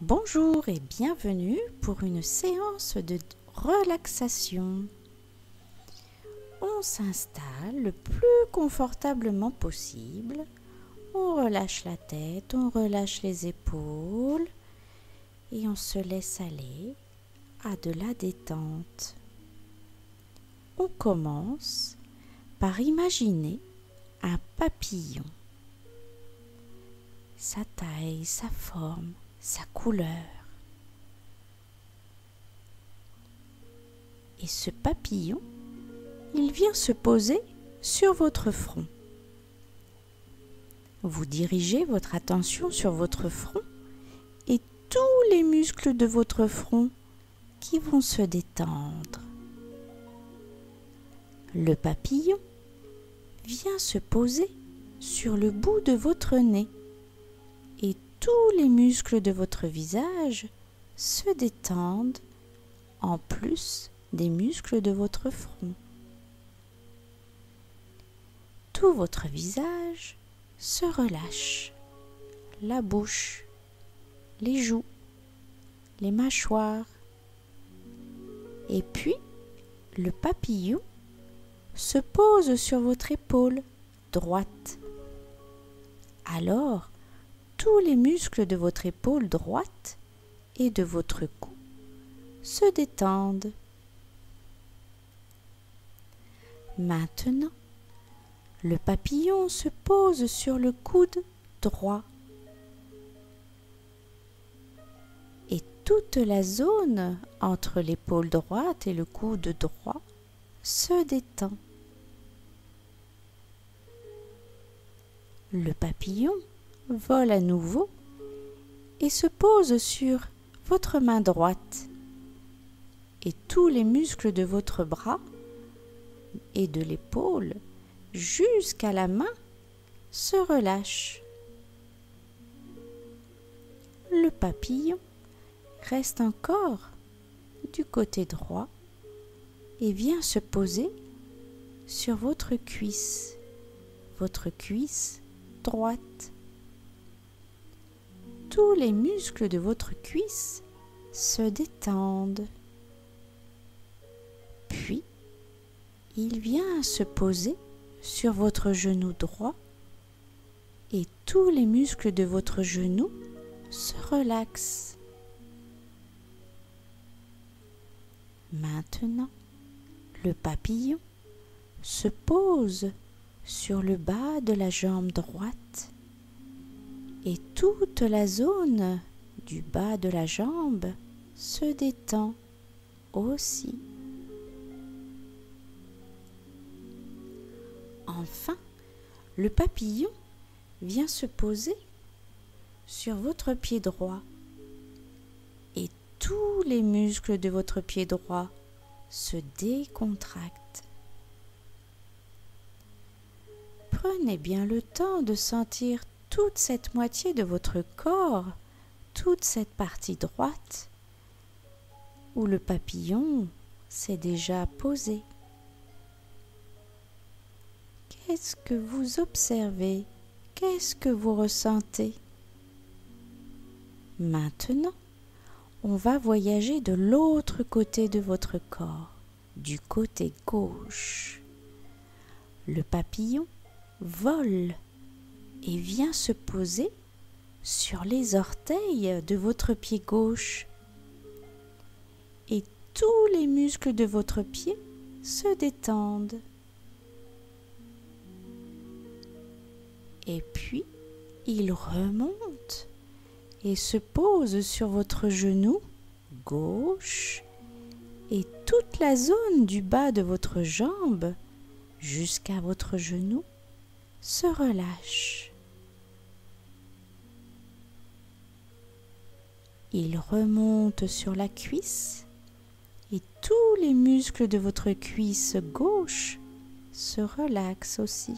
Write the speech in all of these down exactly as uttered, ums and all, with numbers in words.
Bonjour et bienvenue pour une séance de relaxation. On s'installe le plus confortablement possible. On relâche la tête, on relâche les épaules et on se laisse aller à de la détente. On commence par imaginer un papillon. Sa taille, sa forme, sa couleur. Et ce papillon, il vient se poser sur votre front. Vous dirigez votre attention sur votre front et tous les muscles de votre front qui vont se détendre. Le papillon vient se poser sur le bout de votre nez et tous les muscles de votre visage se détendent en plus des muscles de votre front. Tout votre visage se relâche, la bouche, les joues, les mâchoires. Et puis, le papillon se pose sur votre épaule droite. Alors, tous les muscles de votre épaule droite et de votre cou se détendent. Maintenant, le papillon se pose sur le coude droit et toute la zone entre l'épaule droite et le coude droit se détend. Le papillon vole à nouveau et se pose sur votre main droite et tous les muscles de votre bras et de l'épaule jusqu'à la main se relâchent. Le papillon reste encore du côté droit et vient se poser sur votre cuisse, votre cuisse droite. Tous les muscles de votre cuisse se détendent. Puis, il vient se poser sur votre genou droit et tous les muscles de votre genou se relaxent. Maintenant, le papillon se pose sur le bas de la jambe droite et toute la zone du bas de la jambe se détend aussi. Enfin, le papillon vient se poser sur votre pied droit et tous les muscles de votre pied droit se décontractent. Prenez bien le temps de sentir toute cette moitié de votre corps, toute cette partie droite où le papillon s'est déjà posé. Qu'est-ce que vous observez? Qu'est-ce que vous ressentez? Maintenant, on va voyager de l'autre côté de votre corps, du côté gauche. Le papillon vole et vient se poser sur les orteils de votre pied gauche. Et tous les muscles de votre pied se détendent. Et puis, il remonte et se pose sur votre genou gauche et toute la zone du bas de votre jambe jusqu'à votre genou se relâche. Il remonte sur la cuisse et tous les muscles de votre cuisse gauche se relaxent aussi.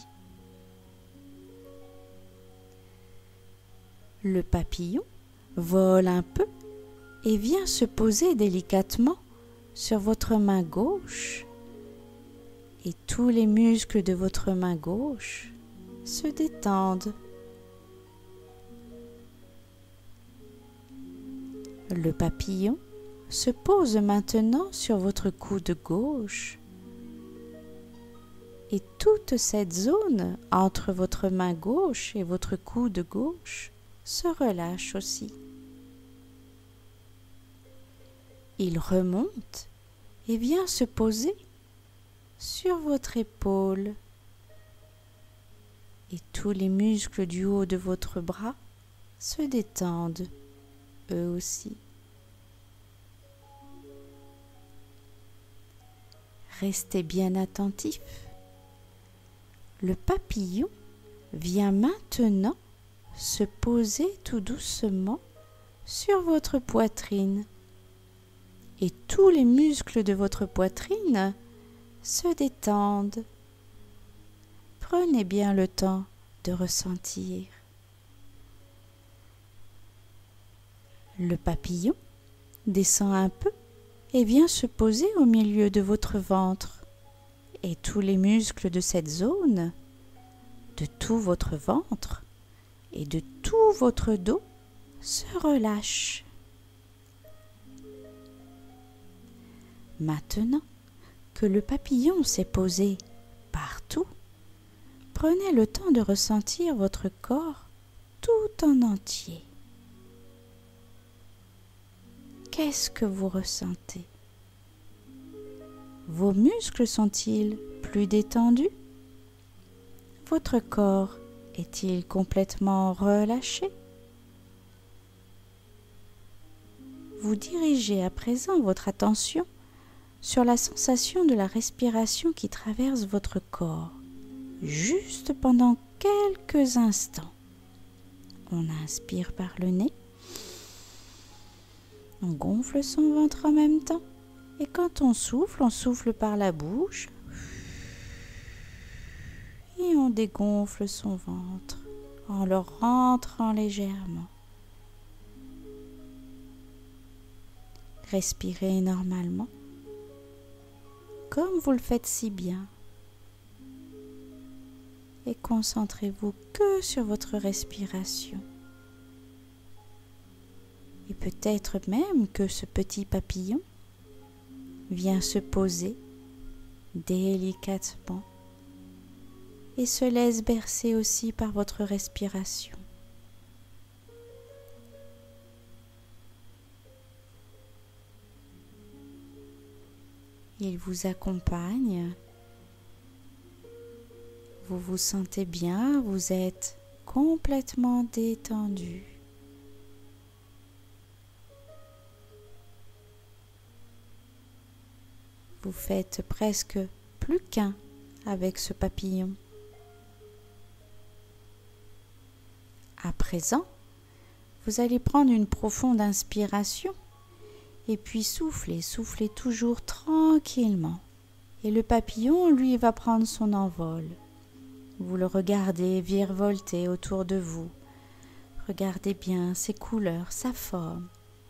Le papillon vole un peu et vient se poser délicatement sur votre main gauche et tous les muscles de votre main gauche se détendent. Le papillon se pose maintenant sur votre coude gauche et toute cette zone entre votre main gauche et votre coude gauche se relâche aussi. Il remonte et vient se poser sur votre épaule et tous les muscles du haut de votre bras se détendent eux aussi. Restez bien attentif. Le papillon vient maintenant se poser tout doucement sur votre poitrine et tous les muscles de votre poitrine se détendent. Prenez bien le temps de ressentir. Le papillon descend un peu et vient se poser au milieu de votre ventre. Et tous les muscles de cette zone, de tout votre ventre et de tout votre dos se relâchent. Maintenant que le papillon s'est posé partout, prenez le temps de ressentir votre corps tout en entier. Qu'est-ce que vous ressentez? Vos muscles sont-ils plus détendus? Votre corps est-il complètement relâché? Vous dirigez à présent votre attention sur la sensation de la respiration qui traverse votre corps, juste pendant quelques instants. On inspire par le nez, on gonfle son ventre en même temps, et quand on souffle, on souffle par la bouche, et on dégonfle son ventre en le rentrant légèrement. Respirez normalement, comme vous le faites si bien. Et concentrez-vous que sur votre respiration. Et peut-être même que ce petit papillon vient se poser délicatement et se laisse bercer aussi par votre respiration. Il vous accompagne. Vous vous sentez bien, vous êtes complètement détendu. Vous faites presque plus qu'un avec ce papillon. À présent, vous allez prendre une profonde inspiration et puis souffler, souffler toujours tranquillement. Et le papillon, lui, va prendre son envol. Vous le regardez virevolter autour de vous. Regardez bien ses couleurs, sa forme.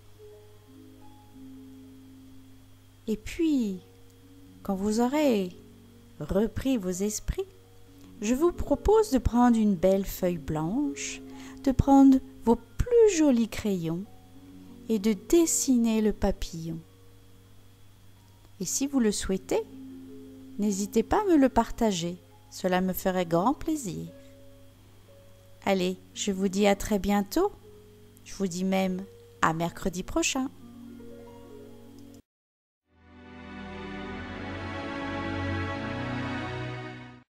Et puis, quand vous aurez repris vos esprits, je vous propose de prendre une belle feuille blanche, de prendre vos plus jolis crayons et de dessiner le papillon. Et si vous le souhaitez, n'hésitez pas à me le partager, cela me ferait grand plaisir. Allez, je vous dis à très bientôt, je vous dis même à mercredi prochain.